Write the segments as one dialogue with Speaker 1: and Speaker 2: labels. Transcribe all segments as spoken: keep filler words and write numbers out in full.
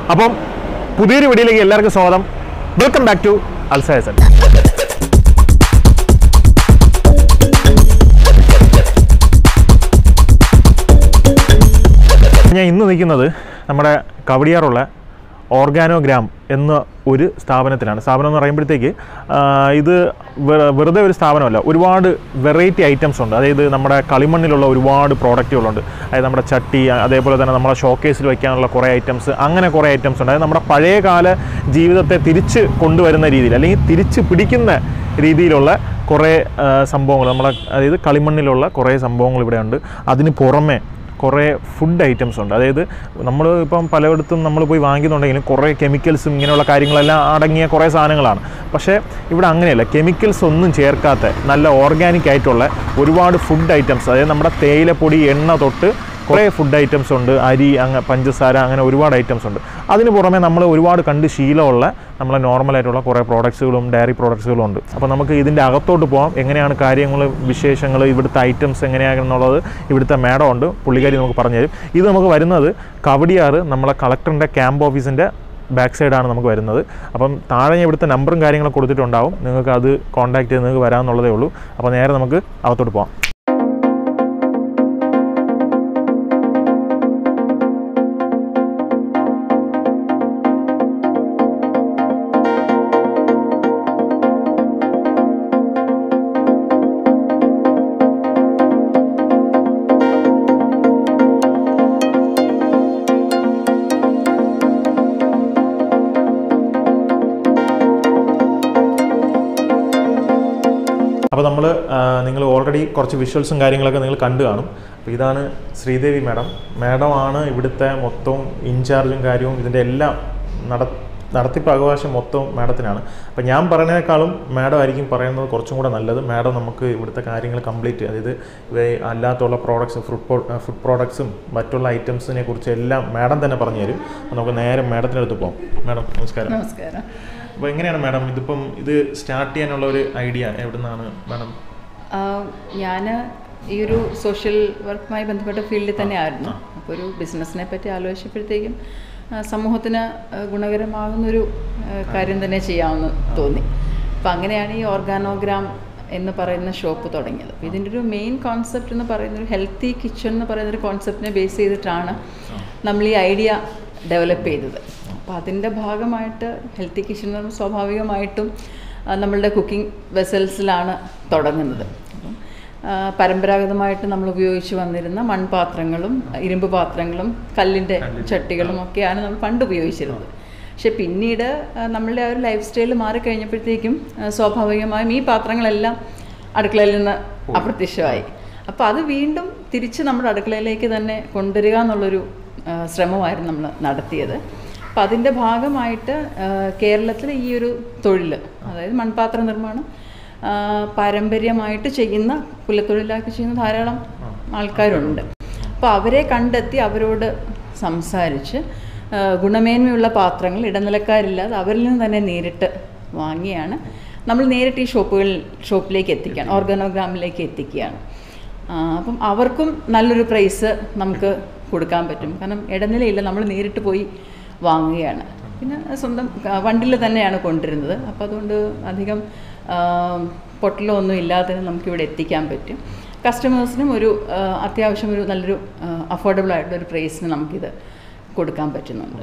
Speaker 1: അപ്പം പുതിയൊരു വീഡിയോയിലേക്ക് എല്ലാവർക്കും സ്വാഗതം. വെൽക്കം ബാക്ക് ടു അൽസായസൻ. ഞാൻ ഇന്ന് നിൽക്കുന്നത് നമ്മുടെ കവടിയാറുള്ള ഓർഗാനോഗ്രാം എന്ന ഒരു സ്ഥാപനത്തിലാണ്. സ്ഥാപനം എന്ന് പറയുമ്പോഴത്തേക്ക് ഇത് വെറുതെ ഒരു സ്ഥാപനമല്ല, ഒരുപാട് വെറൈറ്റി ഐറ്റംസ് ഉണ്ട്. അതായത് നമ്മുടെ കളിമണ്ണിലുള്ള ഒരുപാട് പ്രോഡക്റ്റുകളുണ്ട്. അതായത് നമ്മുടെ ചട്ടി, അതേപോലെ തന്നെ നമ്മുടെ ഷോക്കേസിൽ വയ്ക്കാനുള്ള കുറേ ഐറ്റംസ്, അങ്ങനെ കുറേ ഐറ്റംസ് ഉണ്ട്. അതായത് നമ്മുടെ പഴയകാല ജീവിതത്തെ തിരിച്ച് കൊണ്ടുവരുന്ന രീതിയിൽ, അല്ലെങ്കിൽ തിരിച്ച് പിടിക്കുന്ന രീതിയിലുള്ള കുറേ സംഭവങ്ങൾ, നമ്മളെ അതായത് കളിമണ്ണിലുള്ള കുറേ സംഭവങ്ങൾ ഇവിടെ ഉണ്ട്. അതിന് പുറമെ കുറേ ഫുഡ് ഐറ്റംസ് ഉണ്ട്. അതായത് നമ്മൾ ഇപ്പം പലയിടത്തും നമ്മൾ പോയി വാങ്ങിക്കുന്നുണ്ടെങ്കിലും കുറേ കെമിക്കൽസും ഇങ്ങനെയുള്ള കാര്യങ്ങളെല്ലാം അടങ്ങിയ കുറേ സാധനങ്ങളാണ്. പക്ഷേ ഇവിടെ അങ്ങനെയല്ല, കെമിക്കൽസ് ഒന്നും ചേർക്കാത്ത നല്ല ഓർഗാനിക് ആയിട്ടുള്ള ഒരുപാട് ഫുഡ് ഐറ്റംസ്, അതായത് നമ്മുടെ തേയിലപ്പൊടി, എണ്ണ തൊട്ട് കുറേ ഫുഡ് ഐറ്റംസ് ഉണ്ട്. അരി, അങ്ങ് പഞ്ചസാര, അങ്ങനെ ഒരുപാട് ഐറ്റംസ് ഉണ്ട്. അതിന് പുറമെ നമ്മൾ ഒരുപാട് കണ്ട് ശീലമുള്ള നമ്മളെ നോർമലായിട്ടുള്ള കുറേ പ്രോഡക്ട്സുകളും ഡയറി പ്രോഡക്ട്സുകളും ഉണ്ട്. അപ്പോൾ നമുക്ക് ഇതിൻ്റെ അകത്തോട്ട് പോകാം. എങ്ങനെയാണ് കാര്യങ്ങൾ, വിശേഷങ്ങൾ, ഇവിടുത്തെ ഐറ്റംസ് എങ്ങനെയാണെന്നുള്ളത് ഇവിടുത്തെ മാഡം ഉണ്ട്, പുള്ളിക്കാരി നമുക്ക് പറഞ്ഞു തരും. ഇത് നമുക്ക് വരുന്നത് കവടിയാറ് നമ്മളെ കളക്ടറിൻ്റെ ക്യാമ്പ് ഓഫീസിൻ്റെ ബാക്ക് സൈഡാണ് നമുക്ക് വരുന്നത്. അപ്പം താഴെ ഇവിടുത്തെ നമ്പറും കാര്യങ്ങളൊക്കെ കൊടുത്തിട്ടുണ്ടാവും. നിങ്ങൾക്ക് അത് കോൺടാക്ട് ചെയ്ത് നിങ്ങൾക്ക് വരാമെന്നുള്ളതേ ഉള്ളൂ. അപ്പോൾ നേരെ നമുക്ക് അകത്തോട്ട് പോകാം. അപ്പോൾ നമ്മൾ നിങ്ങൾ ഓൾറെഡി കുറച്ച് വിഷ്വൽസും കാര്യങ്ങളൊക്കെ നിങ്ങൾ കണ്ടു കാണും. അപ്പോൾ ഇതാണ് ശ്രീദേവി മാഡം. മാഡമാണ് ഇവിടുത്തെ മൊത്തം ഇൻചാർജും കാര്യവും, ഇതിൻ്റെ എല്ലാം നട നടത്തിപ്പ് അവകാശം മൊത്തം മാഡത്തിനാണ്. അപ്പോൾ ഞാൻ പറയുന്നതിനേക്കാളും മാഡം ആയിരിക്കും പറയുന്നത് കുറച്ചും കൂടെ നല്ലത്. മാഡം നമുക്ക് ഇവിടുത്തെ കാര്യങ്ങൾ കംപ്ലീറ്റ്, അതായത് ഇവ അല്ലാത്തുള്ള പ്രോഡക്ട്സ്, ഫുഡ് ഫുഡ് പ്രോഡക്ട്സും മറ്റുള്ള ഐറ്റംസിനെ കുറിച്ച് എല്ലാം മാഡം തന്നെ പറഞ്ഞു തരും. നമുക്ക് നേരെ മാഡത്തിനടുത്ത് പോകാം. മാഡം നമസ്കാരം.
Speaker 2: നമസ്കാരം.
Speaker 1: അപ്പോൾ എങ്ങനെയാണ് മാഡം ഇതിപ്പം ഇത് സ്റ്റാർട്ട് ചെയ്യാനുള്ള ഒരു ഐഡിയ എവിടെ നിന്നാണ് മാഡം?
Speaker 2: ഞാൻ ഈ ഒരു സോഷ്യൽ വർക്കുമായി ബന്ധപ്പെട്ട ഫീൽഡിൽ തന്നെ ആയിരുന്നു. അപ്പോൾ ഒരു ബിസിനസ്സിനെ പറ്റി ആലോചിച്ചപ്പോഴത്തേക്കും സമൂഹത്തിന് ഗുണകരമാകുന്നൊരു കാര്യം തന്നെ ചെയ്യാമെന്ന് തോന്നി. അപ്പോൾ അങ്ങനെയാണ് ഈ ഓർഗാനോഗ്രാം എന്ന് പറയുന്ന ഷോപ്പ് തുടങ്ങിയത്. അപ്പോൾ ഇതിൻ്റെ ഒരു മെയിൻ കോൺസെപ്റ്റ് എന്ന് പറയുന്നൊരു ഹെൽത്തി കിച്ചൺ എന്ന് പറയുന്നൊരു കോൺസെപ്റ്റിനെ ബേസ് ചെയ്തിട്ടാണ് നമ്മൾ ഈ ഐഡിയ ഡെവലപ്പ് ചെയ്തത്. അപ്പോൾ അതിൻ്റെ ഭാഗമായിട്ട് ഹെൽത്തി കിച്ചൺ എന്ന് പറയുമ്പോൾ സ്വാഭാവികമായിട്ടും നമ്മളുടെ കുക്കിംഗ് വെസൽസിലാണ് തുടങ്ങുന്നത്. അപ്പം പരമ്പരാഗതമായിട്ട് നമ്മൾ ഉപയോഗിച്ച് വന്നിരുന്ന മൺപാത്രങ്ങളും ഇരുമ്പ് പാത്രങ്ങളും കല്ലിൻ്റെ ചട്ടികളും ഒക്കെയാണ് നമ്മൾ പണ്ട് ഉപയോഗിച്ചിരുന്നത്. പക്ഷെ പിന്നീട് നമ്മളുടെ ആ ഒരു ലൈഫ് സ്റ്റൈൽ മാറിക്കഴിഞ്ഞപ്പോഴത്തേക്കും സ്വാഭാവികമായും ഈ പാത്രങ്ങളെല്ലാം അടുക്കളയിൽ നിന്ന് അപ്രത്യക്ഷമായി. അപ്പോൾ അത് വീണ്ടും തിരിച്ച് നമ്മുടെ അടുക്കളയിലേക്ക് തന്നെ കൊണ്ടുവരിക എന്നുള്ളൊരു ശ്രമമായിരുന്നു നമ്മൾ നടത്തിയത്. അപ്പം അതിൻ്റെ ഭാഗമായിട്ട് കേരളത്തിൽ ഈ ഒരു തൊഴിൽ, അതായത് മൺപാത്ര നിർമ്മാണം പാരമ്പര്യമായിട്ട് ചെയ്യുന്ന, കുലത്തൊഴിലാക്കി ചെയ്യുന്ന ധാരാളം ആൾക്കാരുണ്ട്. അപ്പോൾ അവരെ കണ്ടെത്തി അവരോട് സംസാരിച്ച് ഗുണമേന്മയുള്ള പാത്രങ്ങൾ ഇടനിലക്കാരില്ലാതെ അവരിൽ നിന്ന് തന്നെ നേരിട്ട് വാങ്ങിയാണ് നമ്മൾ നേരിട്ട് ഈ ഷോപ്പുകളിൽ ഷോപ്പിലേക്ക് എത്തിക്കുകയാണ്, ഓർഗാനോഗ്രാമിലേക്ക് എത്തിക്കുകയാണ്. അപ്പം അവർക്കും നല്ലൊരു പ്രൈസ് നമുക്ക് കൊടുക്കാൻ പറ്റും. കാരണം ഇടനിലയില്ല, നമ്മൾ നേരിട്ട് പോയി വാങ്ങുകയാണ്. പിന്നെ സ്വന്തം വണ്ടിയിൽ തന്നെയാണ് കൊണ്ടുവരുന്നത്. അപ്പോൾ അതുകൊണ്ട് അധികം പൊട്ടലോ ഒന്നും ഇല്ലാതെ നമുക്കിവിടെ എത്തിക്കാൻ പറ്റും. കസ്റ്റമേഴ്സിനും ഒരു അത്യാവശ്യം ഒരു നല്ലൊരു അഫോർഡബിൾ ആയിട്ടുള്ളൊരു പ്രൈസിന് നമുക്കിത് കൊടുക്കാൻ പറ്റുന്നുണ്ട്.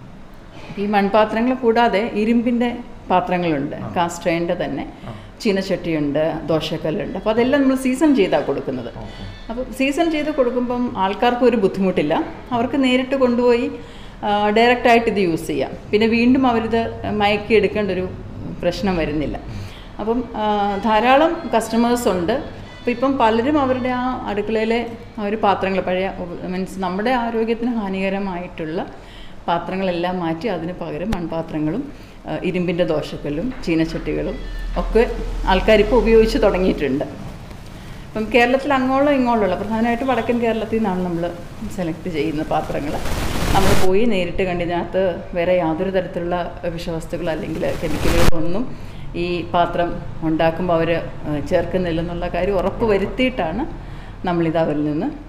Speaker 2: ഈ മൺപാത്രങ്ങൾ കൂടാതെ ഇരുമ്പിൻ്റെ പാത്രങ്ങളുണ്ട്, കാസ്റ്റ് അയണിൻ്റെ തന്നെ, ചീനച്ചട്ടിയുണ്ട്, ദോശക്കല്ലുണ്ട്. അപ്പോൾ അതെല്ലാം നമ്മൾ സീസൺ ചെയ്താണ് കൊടുക്കുന്നത്. അപ്പോൾ സീസൺ ചെയ്ത് കൊടുക്കുമ്പം ആൾക്കാർക്ക് ഒരു ബുദ്ധിമുട്ടില്ല. അവർക്ക് നേരിട്ട് കൊണ്ടുപോയി ഡയറക്റ്റായിട്ട് ഇത് യൂസ് ചെയ്യാം. പിന്നെ വീണ്ടും അവരിത് മയക്കി എടുക്കേണ്ട ഒരു പ്രശ്നം വരുന്നില്ല. അപ്പം ധാരാളം കസ്റ്റമേഴ്സ് ഉണ്ട്. അപ്പോൾ ഇപ്പം പലരും അവരുടെ ആ അടുക്കളയിലെ ആ ഒരു പാത്രങ്ങൾ, പഴയ മീൻസ് നമ്മുടെ ആരോഗ്യത്തിന് ഹാനികരമായിട്ടുള്ള പാത്രങ്ങളെല്ലാം മാറ്റി അതിന് പകരം മൺപാത്രങ്ങളും ഇരുമ്പിൻ്റെ ദോശക്കല്ലും ചീനച്ചട്ടികളും ഒക്കെ ആൾക്കാരിപ്പോൾ ഉപയോഗിച്ച് തുടങ്ങിയിട്ടുണ്ട്. അപ്പം കേരളത്തിൽ അങ്ങോളം ഇങ്ങോളമുള്ള, പ്രധാനമായിട്ട് വടക്കൻ കേരളത്തിൽ നിന്നാണ് നമ്മൾ സെലക്ട് ചെയ്യുന്ന പാത്രങ്ങൾ. നമ്മൾ പോയി നേരിട്ട് കണ്ടതിനകത്ത് വേറെ യാതൊരു തരത്തിലുള്ള വിഷവസ്തുക്കൾ അല്ലെങ്കിൽ കെമിക്കലുകളൊന്നും ഈ പാത്രം ഉണ്ടാക്കുമ്പോൾ അവർ ചേർക്കുന്നില്ലെന്നുള്ള കാര്യം ഉറപ്പ് വരുത്തിയിട്ടാണ് നമ്മളിത് അവരിൽ നിന്ന്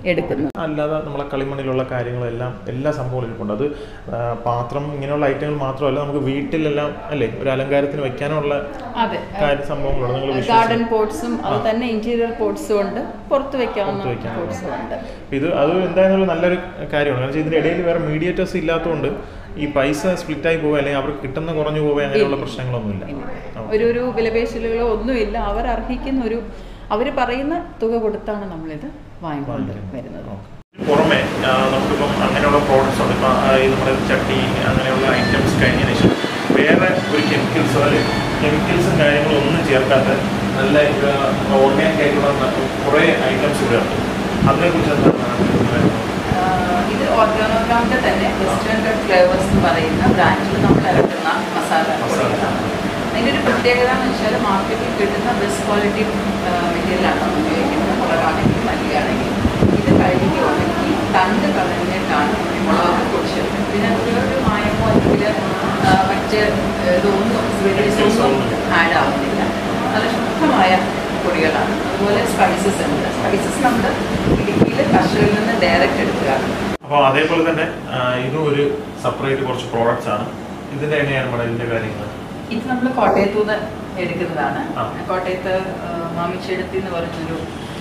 Speaker 2: എടുക്കുന്നത്.
Speaker 1: അല്ലാതെ നമ്മളെ കളിമണ്ണിലുള്ള കാര്യങ്ങളെല്ലാം എല്ലാ സംഭവങ്ങളും ഇരിപ്പുണ്ട്. അത് പാത്രം ഇങ്ങനെയുള്ള ഐറ്റങ്ങൾ മാത്രമല്ല, നമുക്ക് വീട്ടിലെല്ലാം അല്ലേ ഒരു അലങ്കാരത്തിന് വെക്കാനുള്ള കാര്യ സംഭവങ്ങളുണ്ട്. നിങ്ങൾ
Speaker 2: ഗാർഡൻ പോട്ട്സും അത് തന്നെ ഇന്റീരിയർ പോട്ട്സും ഉണ്ട്, പുറത്ത് വെക്കാവുന്ന പോട്ട്സും ഉണ്ട്.
Speaker 1: ഇത് അത് എന്തായാലും നല്ലൊരു കാര്യമാണ്. കാരണം ഇതിന്റെ ഇടയിൽ വേറെ മീഡിയേറ്റേഴ്സ് ഇല്ലാത്തതുകൊണ്ട് ഈ പൈസ സ്പ്ലിറ്റ് ആയി പോവുക അല്ലെങ്കിൽ അവർക്ക് കിട്ടുന്ന കുറഞ്ഞു പോവുക അങ്ങനെയുള്ള പ്രശ്നങ്ങളൊന്നുമില്ല.
Speaker 2: ഒരു ഒരു വിലപേശലുകളോ ഒന്നുമില്ല. അവർ അർഹിക്കുന്ന ഒരു അവർ പറയുന്ന തുക കൊടുത്താണ് നമ്മളിത് വാങ്ങിക്കൊണ്ട് വരുന്നത്.
Speaker 1: പുറമെ നമുക്കിപ്പം അങ്ങനെയുള്ള പ്രോഡക്ട്സ് ഉണ്ട്. ഇപ്പം നമ്മുടെ ചട്ടി അങ്ങനെയുള്ള ഐറ്റംസ് കഴിഞ്ഞതിന് ശേഷം വേറെ ഒരു കെമിക്കൽസ് അല്ലെ കെമിക്കൽസും കാര്യങ്ങളും ഒന്നും ചേർക്കാത്ത നല്ല ഓർഗാനിക് ആയിട്ടുള്ള കുറേ ഐറ്റംസ് ഇവിടെ ഉണ്ട്. അതിനെക്കുറിച്ച് എന്താണ്?
Speaker 2: ഇത് ഓർഗാനോഗ്രാമിൻ്റെ തന്നെ വെസ്റ്റേൺ കട്ട് ഫ്ലേവേഴ്സ് എന്ന് പറയുന്ന ബ്രാൻഡിൽ നമ്മൾ ഇറക്കുന്ന മസാല പൊടികളാണ്. അതിൻ്റെ ഒരു പ്രത്യേകത എന്ന് വെച്ചാൽ മാർക്കറ്റിൽ കിട്ടുന്ന ബെസ്റ്റ് ക്വാളിറ്റി മെറ്റീരിയലാണ് നമ്മൾ ഉപയോഗിക്കുന്നത്. മുളകാണെങ്കിലും മല്ലിയാണെങ്കിലും ഇത് കഴുകി ഉണക്കി തണ്ട് കളഞ്ഞിട്ടാണ് മുളകൊക്കെ പൊടിച്ചത്. പിന്നെ ഒരു മായമോ അല്ലെങ്കിൽ മറ്റ് ഇതൊന്നും വെജിറ്റബിൾസൊന്നും ആഡ് ആവുന്നില്ല. നല്ല ശുദ്ധമായ പൊടികളാണ്. അതുപോലെ സ്പൈസസ് ഉണ്ട്. സ്പൈസസ് നമ്മൾ ഇടുക്കിയിൽ കർഷകരിൽ നിന്ന് ഡയറക്റ്റ് എടുക്കുകയാണ്.
Speaker 1: അപ്പോൾ അതേപോലെ തന്നെ ഇതും ഒരു സെപ്പറേറ്റ് കുറച്ച് പ്രോഡക്റ്റ്സ് ആണ്. ഇതിൻ്റെ എങ്ങനെയാണ് നമ്മുടെ ഇതിൻ്റെ കാര്യങ്ങൾ?
Speaker 2: ഇത് നമ്മൾ കോട്ടയത്തു നിന്ന് എടുക്കുന്നതാണ്. കോട്ടയത്ത് മാമിച്ചെടുത്തി എന്ന് പറഞ്ഞൊരു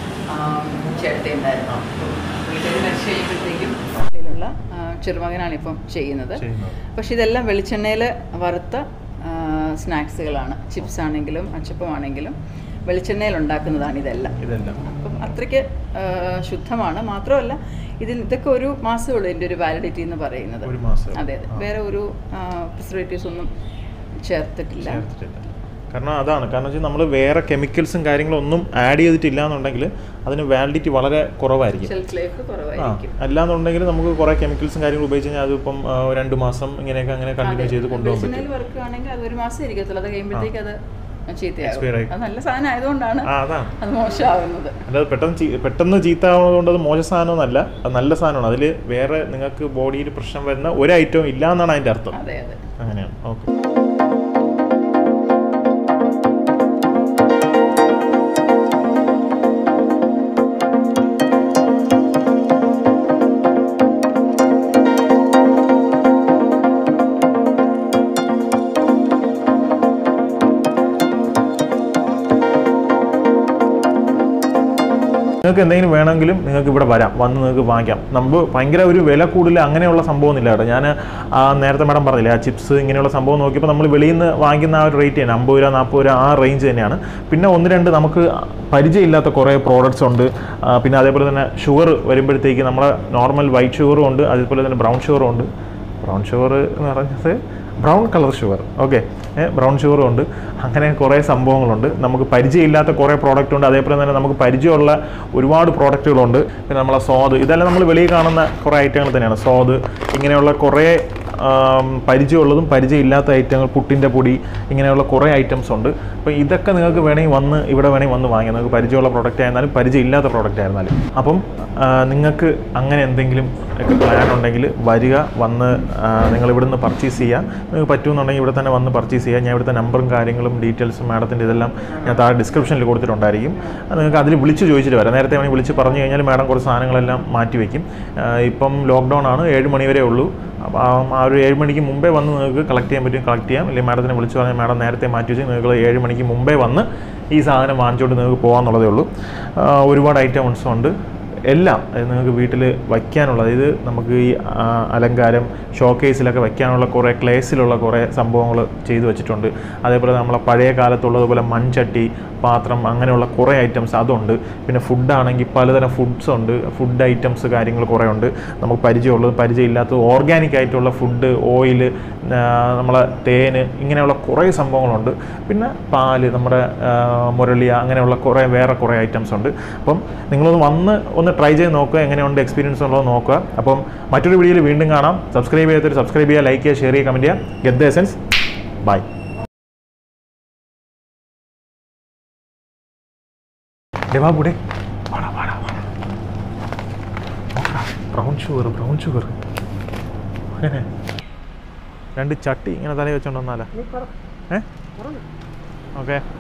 Speaker 2: ചേട്ടത്തി ഉണ്ടായിരുന്നു. വീട്ടിൽ മരിച്ചു കഴിയുമ്പോഴത്തേക്കും ുള്ള ചെറുമകനാണ് ഇപ്പം ചെയ്യുന്നത്. പക്ഷെ ഇതെല്ലാം വെളിച്ചെണ്ണയിൽ വറുത്ത സ്നാക്സുകളാണ്. ചിപ്സ് ആണെങ്കിലും അച്ചപ്പമാണെങ്കിലും വെളിച്ചെണ്ണയിൽ ഉണ്ടാക്കുന്നതാണ് ഇതെല്ലാം. അപ്പം അത്രയ്ക്ക് ശുദ്ധമാണ്. മാത്രമല്ല ഇതിന് ഇതൊക്കെ ഒരു മാസമേ ഉള്ളൂ ഇതിൻ്റെ ഒരു വാലിഡിറ്റി എന്ന് പറയുന്നത്. അതെ അതെ വേറെ ഒരു പ്രിസർവേറ്റീവ്സ് ഒന്നും ചേർത്തിട്ടില്ല.
Speaker 1: കാരണം അതാണ് കാരണം വെച്ചാൽ നമ്മൾ വേറെ കെമിക്കൽസും കാര്യങ്ങളും ഒന്നും ആഡ് ചെയ്തിട്ടില്ല എന്നുണ്ടെങ്കിൽ അതിന് വാലിഡിറ്റി വളരെ കുറവായിരിക്കും.
Speaker 2: ഷെൽഫ് ലൈഫ് കുറവായിരിക്കും.
Speaker 1: അല്ലാന്നുണ്ടെങ്കിൽ നമുക്ക് കുറേ കെമിക്കൽസും കാര്യങ്ങളും ഉപയോഗിച്ച് കഴിഞ്ഞാൽ അതിപ്പം രണ്ട് മാസം ഇങ്ങനെയൊക്കെ അങ്ങനെ കണ്ടിന്യൂ ചെയ്ത് കൊണ്ടുപോകാൻ പറ്റും.
Speaker 2: വർക്കുകയാണെങ്കിൽ അത് ഒരു മാസം ഇരിക്കത്തുള്ളൂ. അത് കഴിയുമ്പോഴത്തേക്ക് അത് ചീത്തയാകും. അത് നല്ല സാധനം ആയതുകൊണ്ടാണ് അത് മോശമാകുന്നത്.
Speaker 1: അല്ലാതെ പെട്ടെന്ന് പെട്ടെന്ന് ചീത്ത ആവുന്നതുകൊണ്ട് അത് മോശ സാധനമൊന്നല്ല, അത് നല്ല സാധനമാണ്. അതിൽ വേറെ നിങ്ങൾക്ക് ബോഡിയിൽ പ്രശ്നം വരുന്ന ഒരു ഐറ്റവും ഇല്ല എന്നാണ് അതിൻ്റെ അർത്ഥം.
Speaker 2: അതെ അതെ
Speaker 1: അങ്ങനെയാണ്. ഓക്കെ. നിങ്ങൾക്ക് എന്തെങ്കിലും വേണമെങ്കിലും നിങ്ങൾക്ക് ഇവിടെ വരാം, വന്ന് നിങ്ങൾക്ക് വാങ്ങിക്കാം. നമുക്ക് ഭയങ്കര ഒരു വില കൂടുതൽ അങ്ങനെയുള്ള സംഭവമൊന്നുമില്ല കേട്ടോ. ഞാൻ നേരത്തെ മാഡം പറഞ്ഞില്ലേ ആ ചിപ്സ് ഇങ്ങനെയുള്ള സംഭവം നോക്കിയപ്പോൾ നമ്മൾ വെളിയിൽ നിന്ന് വാങ്ങിക്കുന്ന ആ ഒരു റേറ്റ് തന്നെ അമ്പത് രൂപ നാൽപ്പത് രൂപ ആ റേഞ്ച് തന്നെയാണ്. പിന്നെ ഒന്ന് രണ്ട് നമുക്ക് പരിചയമില്ലാത്ത കുറേ പ്രോഡക്റ്റ്സ് ഉണ്ട്. പിന്നെ അതേപോലെ തന്നെ ഷുഗർ വരുമ്പോഴത്തേക്ക് നമ്മളെ നോർമൽ വൈറ്റ് ഷുഗറും ഉണ്ട്, അതേപോലെ തന്നെ ബ്രൗൺ ഷുഗറും ഉണ്ട്. ബ്രൗൺ ഷുഗർ എന്ന് പറഞ്ഞത് brown colour sugar, okay, brown ഷുഗറും ഉണ്ട്. അങ്ങനെ കുറേ സംഭവങ്ങളുണ്ട്. നമുക്ക് പരിചയമില്ലാത്ത കുറേ പ്രോഡക്റ്റ് ഉണ്ട്. അതേപോലെ തന്നെ നമുക്ക് പരിചയമുള്ള ഒരുപാട് പ്രോഡക്റ്റുകളുണ്ട്. പിന്നെ നമ്മളെ സ്വാദ്, ഇതെല്ലാം നമ്മൾ വെളിയിൽ കാണുന്ന കുറേ ഐറ്റങ്ങൾ തന്നെയാണ്. സ്വാദ് ഇങ്ങനെയുള്ള കുറേ പരിചയമുള്ളതും പരിചയമില്ലാത്ത ഐറ്റങ്ങൾ, പുട്ടിൻ്റെ പൊടി, ഇങ്ങനെയുള്ള കുറേ ഐറ്റംസ് ഉണ്ട്. അപ്പോൾ ഇതൊക്കെ നിങ്ങൾക്ക് വേണമെങ്കിൽ വന്ന് ഇവിടെ വേണമെങ്കിൽ വന്ന് വാങ്ങിക്കാം. നിങ്ങൾക്ക് പരിചയമുള്ള പ്രോഡക്റ്റ് ആയിരുന്നാലും പരിചയമില്ലാത്ത പ്രോഡക്റ്റ് ആയിരുന്നാലും. അപ്പം നിങ്ങൾക്ക് അങ്ങനെ എന്തെങ്കിലും ഒക്കെ പ്ലാൻ ഉണ്ടെങ്കിൽ വരിക, വന്ന് നിങ്ങൾ ഇവിടെ നിന്ന് പർച്ചേസ് ചെയ്യുക. നിങ്ങൾക്ക് പറ്റുമെന്നുണ്ടെങ്കിൽ ഇവിടെ തന്നെ വന്ന് പർച്ചേസ് ചെയ്യുക. ഞാൻ ഇവിടുത്തെ നമ്പറും കാര്യങ്ങളും ഡീറ്റെയിൽസും മാഡത്തിൻ്റെ ഇതെല്ലാം ഞാൻ താഴെ ഡിസ്ക്രിപ്ഷനിൽ കൊടുത്തിട്ടുണ്ടായിരിക്കും. നിങ്ങൾക്ക് അതിൽ വിളിച്ച് ചോദിച്ചിട്ട് വരാം. നേരത്തെ വേണമെങ്കിൽ വിളിച്ച് പറഞ്ഞു കഴിഞ്ഞാൽ മാഡം കുറച്ച് സാധനങ്ങളെല്ലാം മാറ്റി വയ്ക്കും. ഇപ്പം ലോക്ക്ഡൗൺ ആണ്, ഏഴ് മണി വരെ ഉള്ളൂ. അപ്പോൾ ആ ഒരു ഏഴ് മണിക്ക് മുമ്പേ വന്ന് നിങ്ങൾക്ക് കളക്ട് ചെയ്യാൻ പറ്റും, കളക്ട് ചെയ്യാം. അല്ലെങ്കിൽ മാഡത്തിനെ വിളിച്ച് പറഞ്ഞാൽ മാഡം നേരത്തെ മാറ്റി വെച്ച് നിങ്ങൾക്ക് ഏഴ് മണിക്ക് മുമ്പേ വന്ന് ഈ സാധനം വാങ്ങിച്ചുകൊണ്ട് നിങ്ങൾക്ക് പോകാമെന്നുള്ളതേ ഉള്ളൂ. ഒരുപാട് ഐറ്റംസും ഉണ്ട്. എല്ലാം നിങ്ങൾക്ക് വീട്ടിൽ വയ്ക്കാനുള്ള, അതായത് നമുക്ക് ഈ അലങ്കാരം ഷോക്കേസിലൊക്കെ വയ്ക്കാനുള്ള കുറേ ക്ലേസിലുള്ള കുറേ സംഭവങ്ങൾ ചെയ്തു വെച്ചിട്ടുണ്ട്. അതേപോലെ നമ്മളെ പഴയ കാലത്തുള്ളതുപോലെ മൺചട്ടി, പാത്രം, അങ്ങനെയുള്ള കുറേ ഐറ്റംസ് അതുണ്ട്. പിന്നെ ഫുഡാണെങ്കിൽ പലതരം ഫുഡ്സ് ഉണ്ട്, ഫുഡ് ഐറ്റംസ് കാര്യങ്ങൾ കുറേ ഉണ്ട്. നമുക്ക് പരിചയമുള്ളത് പരിചയമില്ലാത്തത് ഓർഗാനിക് ആയിട്ടുള്ള ഫുഡ്, ഓയിൽ, നമ്മളെ തേന്, ഇങ്ങനെയുള്ള കുറേ സംഭവങ്ങളുണ്ട്. പിന്നെ പാല്, നമ്മുടെ മുരളിയ, അങ്ങനെയുള്ള കുറേ വേറെ കുറേ ഐറ്റംസ് ഉണ്ട്. അപ്പം നിങ്ങളൊന്ന് വന്ന് ഒന്ന് ട്രൈ ചെയ്ത് നോക്കുക, എങ്ങനെയുണ്ട് എക്സ്പീരിയൻസ് ഉള്ളത് നോക്കുക. അപ്പം മറ്റൊരു വീഡിയോയിൽ വീണ്ടും കാണാം. സബ്സ്ക്രൈബ് ചെയ്യാത്തൊരു സബ്സ്ക്രൈബ് ചെയ്യുക, ലൈക്ക് ചെയ്യുക, ഷെയർ ചെയ്യുക, കമൻറ്റ് ചെയ്യുക. Get the essence. ബൈ. ൂടെ ബ്രൗൺ ഷുഗർ ബ്രൗൺ ഷുഗർ അങ്ങനെ രണ്ട് ചട്ടി ഇങ്ങനെ തലയിൽ വെച്ചോണ്ട് വന്നാലേ. ഏ ഓക്കെ.